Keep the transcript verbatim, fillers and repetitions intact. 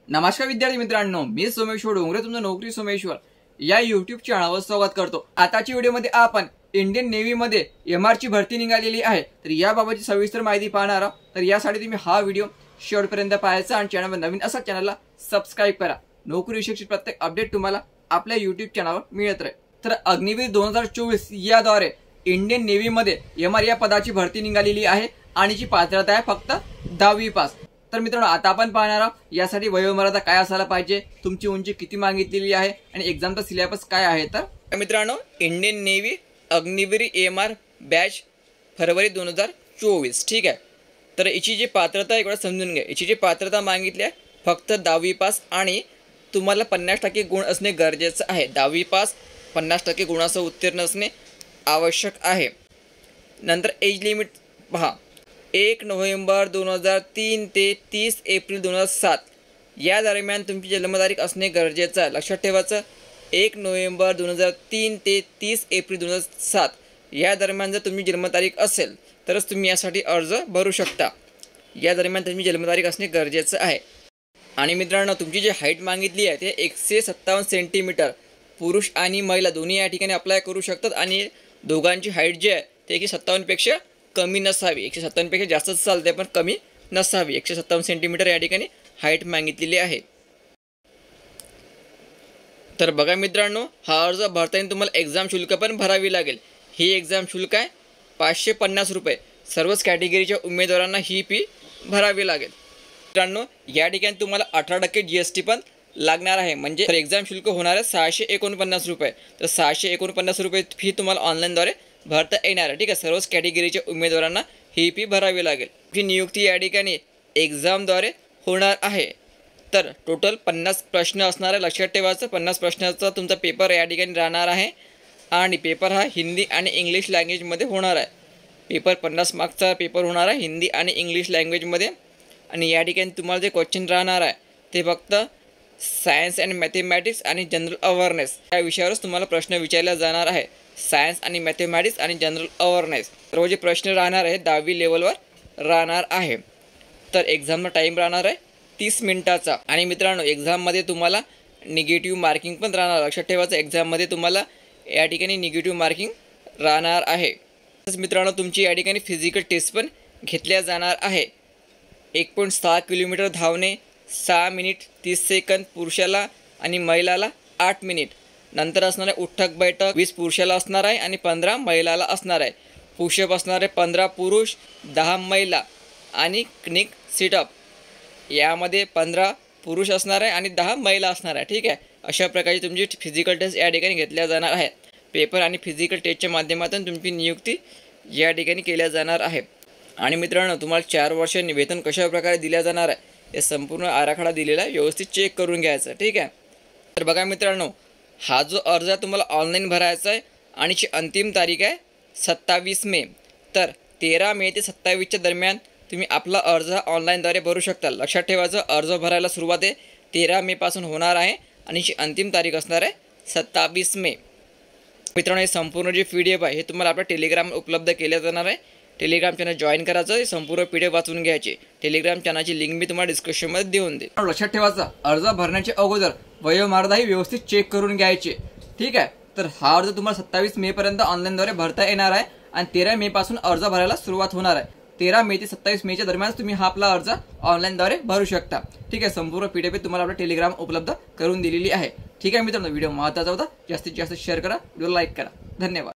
नमस्कार विद्यार्थी मित्रांनो, मी सोमेश्वर डोंगरे तुमचं नोकरी सोमेश्वर या युट्यूब चॅनलवर स्वागत करतो। आताच्या व्हिडिओमध्ये आपण इंडियन नेव्ही मध्ये एमआर ची भरती निघालेली आहे, तर याबाबतची सविस्तर माहिती पाहणार आहोत। तर यासाठी तुम्ही हा व्हिडिओ शेवटपर्यंत पाहायचा आणि चॅनलवर नवीन असा चॅनलला सबस्क्राइब करा। नोकरी विषयी प्रत्येक अपडेट तुम्हाला आपल्या युट्यूब चॅनलवर मिळत राहील। तर अग्निवीर दोन हजार चोवीस याद्वारे इंडियन नेव्ही मध्ये एमआर या पदाची भरती निघालेली आहे आणि जी पात्रता आहे फक्त दहावी पास। तर मित्रांनो, आता आपण पाहणार आहोत यासाठी वयोमर्यादा काय असायला पाहिजे, तुमची उंची किती मागितलेली आहे आणि एक्झामचा सिलेबस काय आहे। तर मित्रांनो, Indian navy Agniveer MR batch फरवरी दोन हजार चोवीस, ठीक आहे। तर याची जी पात्रता आहे एकदा समजून घ्या। याची जी पात्रता मागितली आहे फक्त दहावी पास आणि तुम्हाला पन्नास टक्के गुण असणे गरजेचं आहे। दहावी पास पन्नास टक्के गुणासह उत्तीर्ण असणे आवश्यक आहे। नंतर एज लिमिट पहा, एक नोव्हेंबर दोन हजार तीन ते तीस एप्रिल दोन हजार सात या दरम्यान तुमची जन्मतारीख असणे गरजेचं आहे। लक्षात ठेवायचं, एक नोव्हेंबर दोन हजार तीन ते तीस एप्रिल दोन हजार सात या दरम्यान जर तुमची जन्मतारीख असेल तरच तुम्ही यासाठी अर्ज भरू शकता। या दरम्यान तुमची जन्मतारीख असणे गरजेचं आहे। आणि मित्रांनो, तुमची जी हाईट मागितली आहे ते एकशे सत्तावन्न सेंटीमीटर पुरुष आणि महिला दोन्ही या ठिकाणी अप्लाय करू शकतात आणि दोघांची हाईट जी आहे ते एकशे सत्तावन्नपेक्षा कमी नसावी। एकशे सत्तावन्नपेक्षा जास्तच चालते पण कमी नसावी। एकशे सत्तावन्न सेंटीमीटर या ठिकाणी हाईट मागितलेली आहे। तर बघा मित्रांनो, हा अर्ज भरताना तुम्हाला एक्झाम शुल्क पण भरावी लागेल। ही एक्झाम शुल्क आहे पाचशे पन्नास रुपये। सर्वच कॅटेगरीच्या उमेदवारांना ही फी भरावी लागेल। मित्रांनो, या ठिकाणी तुम्हाला अठरा टक्के जी एस टी पण लागणार आहे, म्हणजे एक्झाम शुल्क होणार आहे सहाशे एकोणपन्नास रुपये। तर सहाशे एकोणपन्नास रुपये फी तुम्हाला ऑनलाईनद्वारे भरता येणार आहे, ठीक आहे। सर्वच कॅटेगरीच्या उमेदवारांना ही फी भरावी लागेल। ही नियुक्ती या ठिकाणी एक्झामद्वारे होणार आहे। तर टोटल पन्नास प्रश्न असणार आहे। लक्षात ठेवायचं, पन्नास प्रश्नाचा तुमचा पेपर या ठिकाणी राहणार आहे आणि पेपर हा हिंदी आणि इंग्लिश लँग्वेजमध्ये होणार आहे। पेपर पन्नास मार्क्सचा पेपर होणार आहे हिंदी आणि इंग्लिश लँग्वेजमध्ये। आणि या ठिकाणी तुम्हाला जे क्वेश्चन राहणार आहे ते फक्त सायन्स अँड मॅथमॅटिक्स आणि जनरल अवेअरनेस या विषयावरच तुम्हाला प्रश्न विचारला जाणार आहे। सायन्स आणि मॅथमॅटिक्स आणि जनरल अवेअरनेस सर्व जे प्रश्न राहणार आहे दहावी लेवलवर राहणार आहे। तर एक्झामचा टाईम राहणार आहे तीस मिनिटाचा। आणि मित्रांनो, एक्झाममध्ये तुम्हाला निगेटिव्ह मार्किंग पण राहणार। लक्षात ठेवायचं, एक्झाममध्ये तुम्हाला या ठिकाणी निगेटिव्ह मार्किंग राहणार आहे। तसंच मित्रांनो, तुमची या ठिकाणी फिजिकल टेस्ट पण घेतल्या जाणार आहे। एक पॉईंट सहा किलोमीटर धावणे, सहा मिनिट तीस सेकंद पुरुषाला आणि महिलाला आठ मिनिट। नंतर असणार आहे उठक बैठक, वीस पुरुषाला असणार आहे आणि पंधरा महिलाला असणार आहे। पुशअप असणार आहे पंधरा पुरुष दहा महिला आणि क्निक सिटअप यामध्ये पंधरा पुरुष असणार आहे आणि दहा महिला असणार आहे, ठीक आहे। अशा प्रकारची तुमची फिजिकल टेस्ट या ठिकाणी घेतल्या जाणार आहे। पेपर आणि फिजिकल टेस्टच्या माध्यमातून तुमची नियुक्ती या ठिकाणी केल्या जाणार आहे। आणि मित्रांनो, तुम्हाला चार वर्षांनी वेतन कशा प्रकारे दिल्या जाणार आहे हे संपूर्ण आराखडा दिलेला आहे, व्यवस्थित चेक करून घ्यायचं, ठीक आहे। तर बघा मित्रांनो, हा जो अर्ज तुम्हाला ऑनलाईन भरायचा आहे आणि ची अंतिम तारीख आहे सत्तावीस मे। तर तेरा मे ते सत्तावीसच्या दरम्यान तुम्ही आपला अर्ज ऑनलाईनद्वारे भरू शकता। लक्षात ठेवायचं, अर्ज भरायला सुरुवात आहे तेरा मे पासून होणार आहे आणि ची अंतिम तारीख असणार आहे सत्तावीस मे। मित्रांनो, हे संपूर्ण जे पी डी एफ आहे हे तुम्हाला आपल्या टेलिग्राम उपलब्ध केल्या जाणार आहे। टेलिग्राम चॅनल जॉईन करायचं, हे संपूर्ण पी डी एफ वाचून घ्यायचे। टेलिग्राम चॅनलची लिंक मी तुम्हाला डिस्क्रिप्शनमध्ये देऊन दे। लक्षात ठेवायचं, अर्ज भरण्याच्या अगोदर वयोमर्यादाही व्यवस्थित चेक करून घ्यायचे, ठीक आहे। तर हा अर्ज तुम्हाला सत्तावीस मे पर्यंत ऑनलाईनद्वारे भरता येणार आहे आणि तेरा मे पासून अर्ज भरायला सुरुवात होणार आहे। तेरा मे ते सत्तावीस मेच्या दरम्यान तुम्ही हा आपला अर्ज ऑनलाईनद्वारे भरू शकता, ठीक आहे। संपूर्ण पी डी एफ तुम्हाला आपल्या टेलिग्राम उपलब्ध करून दिलेली आहे, ठीक आहे मित्रांनो। व्हिडिओ महत्त्वाचा होता, जास्तीत जास्त शेअर करा, व्हिडिओ लाईक करा। धन्यवाद।